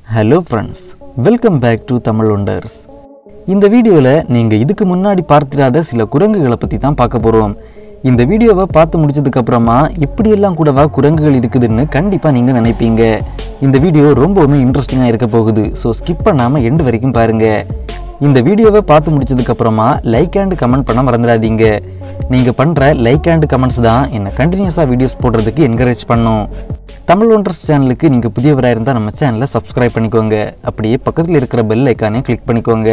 Hello friends, welcome back to Tamil Wonders. இந்த வீடியோல நீங்க இதுக்கு முன்னாடி பார்த்திராத சில குரங்குகளை பத்தி தான் பார்க்க போறோம். இந்த வீடியோவை பார்த்து முடிச்சதுக்கு அப்புறமா இப்படி எல்லாம் கூடவா குரங்குகள் இருக்குதுன்னு கண்டிப்பா நீங்க நினைப்பீங்க. இந்த வீடியோ ரொம்பவே இன்ட்ரஸ்டிங்கா இருக்க போகுது. சோ ஸ்கிப் பண்ணாம எண்ட் வரைக்கும் பாருங்க. இந்த வீடியோவை பார்த்து முடிச்சதுக்கு அப்புறமா லைக் அண்ட் கமெண்ட் பண்ண மறந்துடாதீங்க. நீங்க பண்ற லைக் அண்ட் கமெண்ட்ஸ் தான் என்ன கண்டினியூஸா வீடியோஸ் போடுறதுக்கு என்கரேஜ் பண்ணும். தமிழ் ஒண்டர்ஸ் சேனலுக்கு நீங்க புதியவராக இருந்தால் நம்ம சேனலை சப்ஸ்கிரைப் பண்ணிக்கோங்க. அப்படியே பக்கத்தில் இருக்கிற பெல் ஐக்கானை கிளிக் பண்ணிக்கோங்க.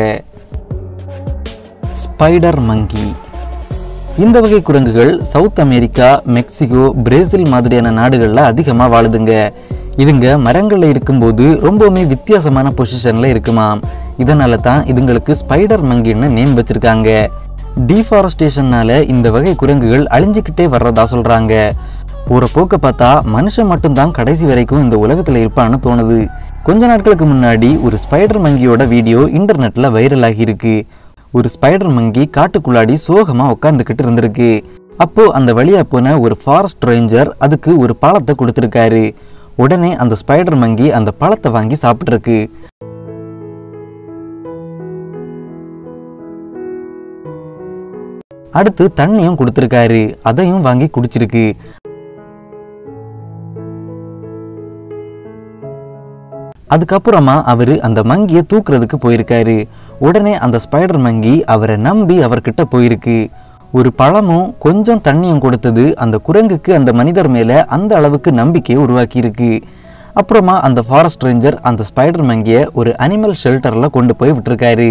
Spider monkey. இந்த வகை குரங்குகள் சவுத் அமெரிக்கா, மெக்சிகோ, பிரேசில் மாதிரியான நாடுகளில் அதிகமாக வாழுதுங்க. இதுங்க மரங்களில் இருக்கும்போது ரொம்பவுமே வித்தியாசமான பொசிஷனில் இருக்குமாம். இதனால தான் இதுங்களுக்கு ஸ்பைடர் மங்கின்னு நேம் வச்சிருக்காங்க. டீஃபாரஸ்டேஷன்னால இந்த வகை குரங்குகள் அழிஞ்சிக்கிட்டே வர்றதா சொல்றாங்க. ஒரு போக்க பார்த்தா மனுஷன் மட்டும்தான் கடைசி வரைக்கும் இந்த உலகத்தில் இருப்பான்னு தோணுது. கொஞ்ச நாட்களுக்கு முன்னாடி ஒரு ஸ்பைடர் மங்கியோட வீடியோ இன்டர்நெட்ல வைரல் ஆகியிருக்கு. ஒரு ஸ்பைடர் மங்கி காட்டுக்குள்ளாடி சோகமா உட்காந்துக்கிட்டு இருந்திருக்கு. அப்போ அந்த வழியா போன ஒரு ஃபாரஸ்ட் ரேஞ்சர் அதுக்கு ஒரு பழத்தை கொடுத்துருக்காரு. உடனே அந்த ஸ்பைடர் மங்கி அந்த பழத்தை வாங்கி சாப்பிட்டுருக்கு. அடுத்து தண்ணியும் கொடுத்துருக்காரு. அதையும் வாங்கி குடிச்சிருக்கு. அதுக்கப்புறமா அவரு அந்த மங்கியை தூக்குறதுக்கு போயிருக்காரு. உடனே அந்த ஸ்பைடர் மங்கி அவரை நம்பி அவர்கிட்ட போயிருக்கு. ஒரு பழமும் கொஞ்சம் தண்ணியும் கொடுத்தது அந்த குரங்குக்கு அந்த மனிதர் மேல அந்த அளவுக்கு நம்பிக்கையை உருவாக்கி இருக்கு. அப்புறமா அந்த ஃபாரஸ்ட் ரேஞ்சர் அந்த ஸ்பைடர் மங்கியை ஒரு அனிமல் ஷெல்டர்ல கொண்டு போய் விட்டுருக்காரு.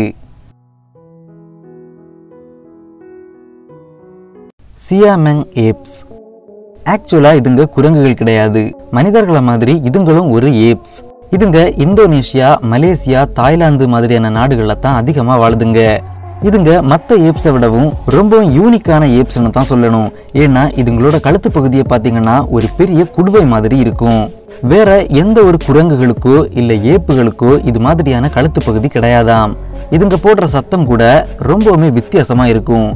Siamang apes. ஆக்சுவலா இதுங்க குரங்குகள் கிடையாது. மனிதர்களை மாதிரி இதுங்களும் ஒரு ஏப்ஸ். இதுங்க இந்தோனேஷியா, மலேசியா, தாய்லாந்து மாதிரியான நாடுகளில் தான் அதிகமாக வாழுதுங்க. இதுங்க மற்ற ஏப்ஸை விடவும் ரொம்ப யூனிக்கான ஏப்ஸ்ன்னு தான் சொல்லணும். ஏன்னா இதுங்களோட கழுத்து பகுதியை பார்த்தீங்கன்னா ஒரு பெரிய குடுவை மாதிரி இருக்கும். வேற எந்த ஒரு குரங்குகளுக்கோ இல்லை ஏப்புகளுக்கோ இது மாதிரியான கழுத்து பகுதி கிடையாதாம். இதுங்க போடுற சத்தம் கூட ரொம்பவுமே வித்தியாசமா இருக்கும்.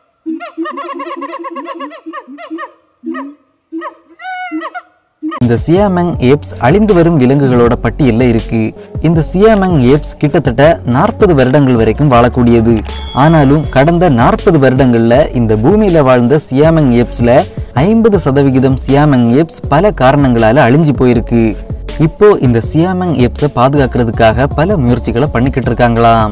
இந்த சியாமங் ஏப்ஸ் அழிந்து வரும் விலங்குகளோட பட்டியல்ல இருக்கு. இந்த சியாமங் ஏப்ஸ் கிட்டத்தட்ட 40 வருடங்கள் வரைக்கும் வாழக்கூடியது. ஆனாலும் கடந்த 40 வருடங்கள்ல இந்த பூமியில வாழ்ந்த சியாமங் ஏப்ஸ்ல 50% சியாமங் ஏப்ஸ் பல காரணங்களால அழிஞ்சு போயிருக்கு. இப்போ இந்த சியாமங் ஏப்ஸை பாதுகாக்கிறதுக்காக பல முயற்சிகளை பண்ணிக்கிட்டு இருக்காங்களாம்.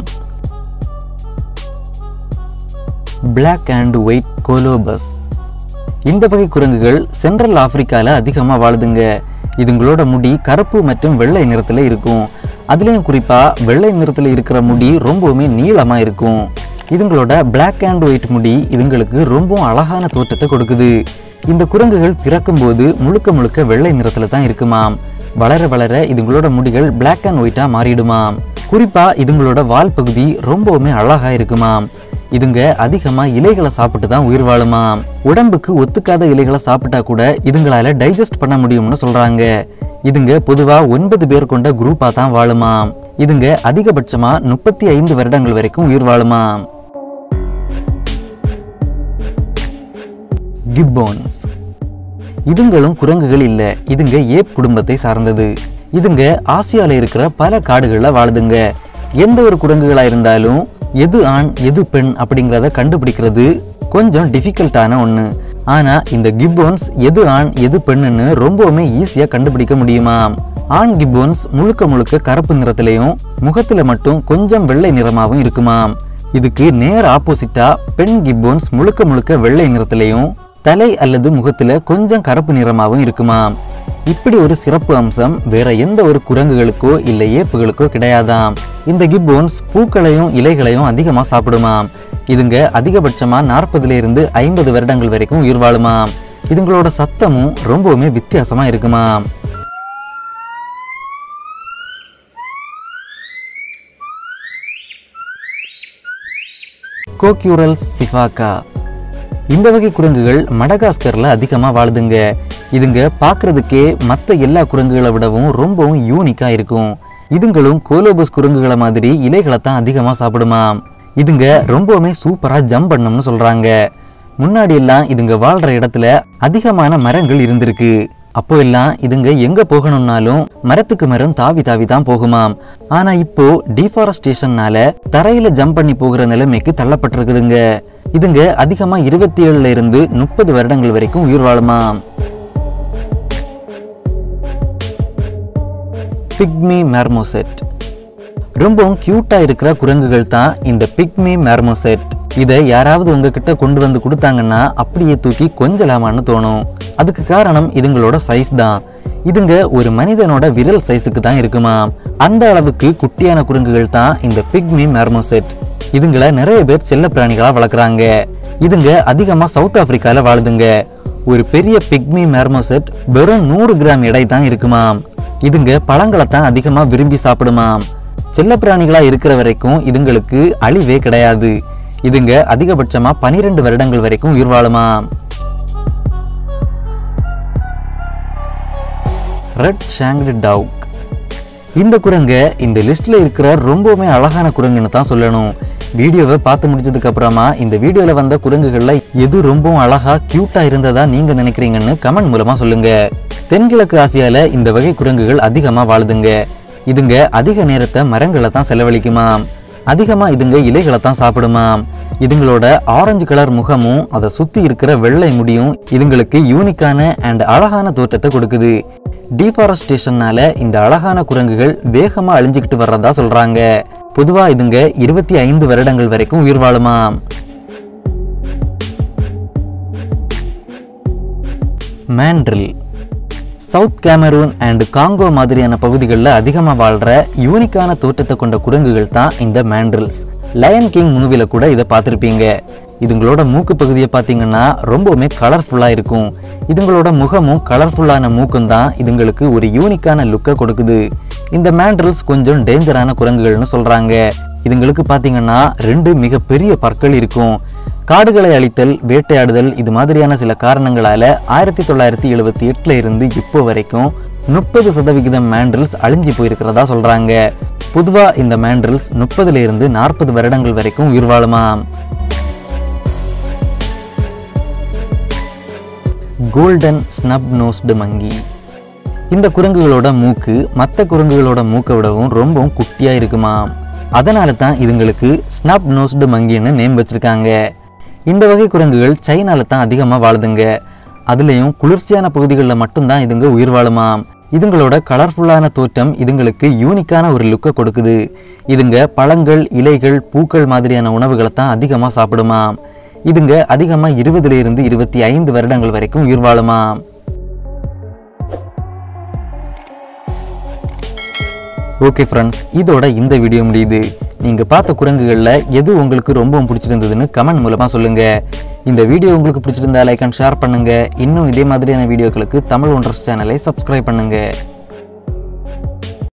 Black and white colobus. இந்த வகை குரங்குகள் சென்ட்ரல் ஆப்பிரிக்கால அதிகமாக வாழுதுங்க. இதுங்களோட முடி கருப்பு மற்றும் வெள்ளை நிறத்துல இருக்கும். அதுலயும் குறிப்பா வெள்ளை நிறத்துல இருக்கிற முடி ரொம்பவுமே நீளமா இருக்கும். இதுங்களோட பிளாக் அண்ட் ஒயிட் முடி இதுங்களுக்கு ரொம்ப அழகான தோற்றத்தை கொடுக்குது. இந்த குரங்குகள் பிறக்கும் போது முழுக்க முழுக்க வெள்ளை நிறத்துல தான் இருக்குமாம். வளர வளர இதுங்களோட முடிகள் பிளாக் அண்ட் ஒயிட்டா மாறிடுமாம். குறிப்பா இதுங்களோட வால் பகுதி ரொம்பவுமே அழகா இருக்குமாம். இதுங்க அதிகமா இலைகளை சாப்பிட்டு தான் உயிர் வாழுமாம். உடம்புக்கு ஒத்துக்காத இலைகளை சாப்பிட்டா கூட இதுங்களால டைஜஸ்ட் பண்ண முடியும்னு சொல்றாங்க. இதுங்க பொதுவா 9 பேர் கொண்ட குரூப்பா தான் வாழுமாம். இதுங்க அதிகபட்சமா 35 வருடங்கள் வரைக்கும் உயிர் வாழுமாம். கிப்போன்ஸ். இதுங்களும் குரங்குகள் இல்ல. இதுங்க ஏப் குடும்பத்தை சார்ந்தது. இதுங்க ஆசியால இருக்கிற பல காடுகள்ல வாழுதுங்க. எந்த ஒரு குரங்குகளா இருந்தாலும் எது ஆண் எது பெண் அப்படிங்கிறத கண்டுபிடிக்கிறது கொஞ்சம் டிஃபிகல்ட்டான ஒன்று. ஆனால் இந்த கிப்போன்ஸ் எது ஆண் எது பெண்ணுன்னு ரொம்பவுமே ஈஸியாக கண்டுபிடிக்க முடியுமா. ஆண் கிப்போன்ஸ் முழுக்க முழுக்க கருப்பு நிறத்திலையும் முகத்தில் மட்டும் கொஞ்சம் வெள்ளை நிறமாகவும் இருக்குமாம். இதுக்கு நேர் ஆப்போசிட்டா பெண் கிப்போன்ஸ் முழுக்க முழுக்க வெள்ளை நிறத்திலையும் தலை அல்லது முகத்தில் கொஞ்சம் கருப்பு நிறமாகவும் இருக்குமாம். இப்படி ஒரு சிறப்பு அம்சம் வேற எந்த ஒரு குரங்குகளுக்கோ இல்லை ஏப்புகளுக்கோ கிடையாதாம். இந்த கிப்போன்ஸ் பூக்களையும் இலைகளையும் அதிகமா சாப்பிடுமாம். இதுங்க அதிகபட்சமா 40 to 50 வருடங்கள் வரைக்கும் உயிர் வாழுமாம். இதுங்களோட சத்தமும் ரொம்பவுமே வித்தியாசமா இருக்குமாம். கோக்யூரல்ஸ் சிஃபாக்கா. இந்த வகை குரங்குகள் மடகாஸ்கர்ல அதிகமா வாழுதுங்க. இதுங்க பார்க்கறதுக்கே மற்ற எல்லா குரங்குகளை விடவும் ரொம்பவும் யூனிக்கா இருக்கும். இதுங்களும் கோலோபஸ் குரங்குகளை மாதிரி இலைகளை தான் அதிகமா சாப்பிடுமாம். இதுங்க ரொம்பவுமே சூப்பரா ஜம்ப் பண்ணணும்னு சொல்றாங்க. முன்னாடி எல்லாம் இதுங்க வாழ்ற இடத்துல அதிகமான மரங்கள் இருந்திருக்கு. அப்போ எல்லாம் இதுங்க எங்க போகணும்னாலும் மரத்துக்கு மரம் தாவி தாவி தான் போகுமாம். ஆனா இப்போ டிஃபாரஸ்டேஷன்னால தரையில ஜம்ப் பண்ணி போகிற நிலைமைக்கு தள்ளப்பட்டிருக்குதுங்க. இதுங்க அதிகமா 27 இருந்து 30 வருடங்கள் வரைக்கும் உயிர் வாழுமாம். பிக்மி மார்மோசெட். ரொம்பவும் கியூட்டா இருக்கிற குரங்குகள் தான் இந்த பிக்மி மார்மோசெட். இதை யாராவது உங்ககிட்ட கொண்டு வந்து கொடுத்தாங்கன்னா அப்படியே தூக்கி கொஞ்சலாமான்னு தோணும். அதுக்கு காரணம் இதுங்களோட சைஸ் தான். இதுங்க ஒரு மனிதனோட விரல் சைஸுக்கு தான் இருக்குமா. அந்த அளவுக்கு குட்டியான குரங்குகள் தான் இந்த பிக்மி மார்மோசெட். இதுங்களை நிறைய பேர் செல்ல பிராணிகளா வளர்க்குறாங்க. இதுங்க அதிகமா சவுத் ஆப்பிரிக்கால வாழுதுங்க. ஒரு பெரிய பிக்மி மார்மோசெட் வெறும் 100 கிராம் எடை தான் இருக்குமாம். இதுங்க பழங்களை தான் அதிகமா விரும்பி சாப்பிடுமாம். செல்ல பிராணிகளா இருக்கிற வரைக்கும் இதுங்களுக்கு அழிவே கிடையாது. இதுங்க அதிகபட்சமா 12 வருடங்கள் வரைக்கும் உயிர் வாழுமாம். Red ஷாங்க்டு talk. இந்த குரங்க இந்த லிஸ்ட்ல இருக்கிற ரொம்பவுமே அழகான குரங்குன்னு தான் சொல்லணும். வீடியோவை பார்த்து முடிச்சதுக்கு அப்புறமா இந்த வீடியோல வந்த குரங்குகள்ல எது ரொம்பவும் அழகா கியூட்டா இருந்ததா நீங்க நினைக்கிறீங்கன்னு கமெண்ட் மூலமா சொல்லுங்க. தென்கிழக்கு ஆசியால இந்த வகை குரங்குகள் அதிகமா வாழுதுங்க. இதுங்க அதிக நேரத்தை மரங்களை தான் செலவழிக்குமாம். அதிகமா இதுங்க இலைகளை தான் சாப்பிடுமாம். இதுங்களோட ஆரஞ்சு கலர் முகமும் அதை சுத்தி இருக்கிற வெள்ளை முடியும் இதுங்களுக்கு யூனிக்கான அண்ட் அழகான தோற்றத்தை கொடுக்குது. டிஃபாரஸ்டேஷன்னால இந்த அழகான குரங்குகள் வேகமா அழிஞ்சுக்கிட்டு வர்றதா சொல்றாங்க. பொதுவா இதுங்க 25 வருடங்கள் வரைக்கும் உயிர் வாழுமாம். Mandrill. South Cameroon and Congo மாதிரியான பகுதிகளில் அதிகமாக வாழ்கிற யூனிக்கான தோற்றத்தை கொண்ட குரங்குகள் தான் இந்த மேண்ட்ரில்ஸ். லயன் கிங் மூவில கூட இதை பார்த்துருப்பீங்க. இதுங்களோட மூக்கு பகுதியை பார்த்தீங்கன்னா ரொம்பவுமே கலர்ஃபுல்லாக இருக்கும். இதுங்களோட முகமும் கலர்ஃபுல்லான மூக்கும் தான் இதுங்களுக்கு ஒரு யூனிக்கான லுக்கை கொடுக்குது. இந்த மேண்ட்ரில்ஸ் கொஞ்சம் டேஞ்சரான குரங்குகள்னு சொல்கிறாங்க. இதுங்களுக்கு பார்த்தீங்கன்னா 2 மிகப்பெரிய பற்கள் இருக்கும். காடுகளை அழித்தல், வேட்டையாடுதல் இது மாதிரியான சில காரணங்களால 1978 இருந்து இப்போ வரைக்கும் 30% மேண்ட்ரில்ஸ் அழிஞ்சு போயிருக்கிறதா சொல்றாங்க. பொதுவா இந்த மேண்ட்ரில்ஸ் 30 இருந்து 40 வருடங்கள் வரைக்கும் உயிர் வாழுமாம். Golden snub nosed monkey. இந்த குரங்குகளோட மூக்கு மற்ற குரங்குகளோட மூக்கை விடவும் ரொம்பவும் குட்டியா இருக்குமாம். அதனால தான் இதுங்களுக்கு ஸ்னப் நோஸ்டு மங்கின்னு நேம் வச்சிருக்காங்க. இந்த வகை குரங்குகள் சைனால தான் அதிகமாக வாழுதுங்க. அதுலேயும் குளிர்ச்சியான பகுதிகளில் மட்டும்தான் இதுங்க உயிர் வாழுமாம். இதுங்களோட கலர்ஃபுல்லான தோற்றம் இதுங்களுக்கு யூனிக்கான ஒரு லுக்கை கொடுக்குது. இதுங்க பழங்கள், இலைகள், பூக்கள் மாதிரியான உணவுகளை தான் அதிகமாக சாப்பிடுமாம். இதுங்க அதிகமாக 20 இருந்து 25 வருடங்கள் வரைக்கும் உயிர் வாழுமாம். ஓகே ஃப்ரெண்ட்ஸ், இதோட இந்த வீடியோ முடியுது. நீங்கள் பார்த்த குரங்குகளில் எது உங்களுக்கு ரொம்பவும் பிடிச்சிருந்ததுன்னு கமெண்ட் மூலமாக சொல்லுங்கள். இந்த வீடியோ உங்களுக்கு பிடிச்சிருந்தா லைக் அண்ட் ஷேர் பண்ணுங்கள். இன்னும் இதே மாதிரியான வீடியோக்களுக்கு தமிழ் ஒண்டர்ஸ் சேனலை சப்ஸ்கிரைப் பண்ணுங்கள்.